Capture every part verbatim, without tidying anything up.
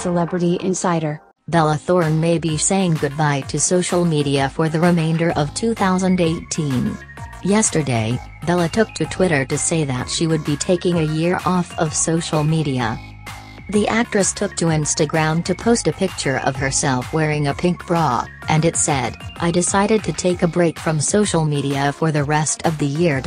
Celebrity Insider. Bella Thorne may be saying goodbye to social media for the remainder of two thousand eighteen. Yesterday, Bella took to Twitter to say that she would be taking a year off of social media. The actress took to Instagram to post a picture of herself wearing a pink bra, and it said, "I decided to take a break from social media for the rest of the year."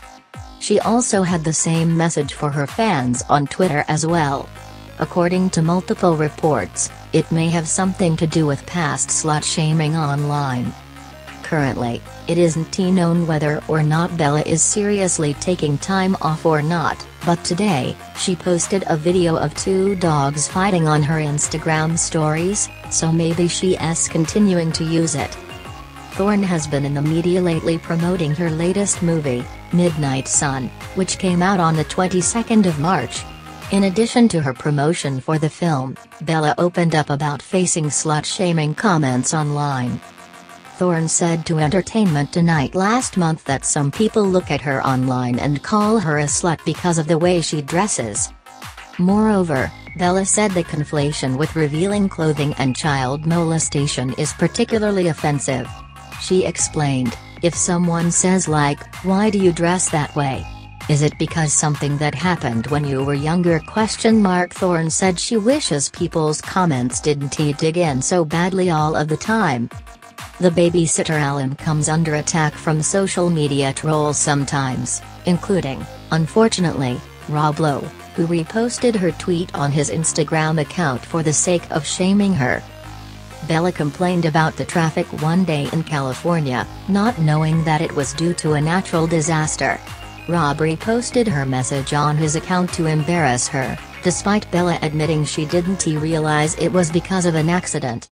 She also had the same message for her fans on Twitter as well. According to multiple reports, it may have something to do with past slut-shaming online. Currently, it isn't known whether or not Bella is seriously taking time off or not, but today, she posted a video of two dogs fighting on her Instagram stories, so maybe she's continuing to use it. Thorne has been in the media lately promoting her latest movie, Midnight Sun, which came out on the twenty-second of March. In addition to her promotion for the film, Bella opened up about facing slut-shaming comments online. Thorne said to Entertainment Tonight last month that some people look at her online and call her a slut because of the way she dresses. Moreover, Bella said the conflation with revealing clothing and child molestation is particularly offensive. She explained, "If someone says like, 'Why do you dress that way? Is it because something that happened when you were younger?' Question mark Thorne said she wishes people's comments didn't dig in so badly all of the time. The babysitter alum comes under attack from social media trolls sometimes, including, unfortunately, Rob Lowe, who reposted her tweet on his Instagram account for the sake of shaming her. Bella complained about the traffic one day in California, not knowing that it was due to a natural disaster. Rob reposted her message on his account to embarrass her, despite Bella admitting she didn't realize it was because of an accident.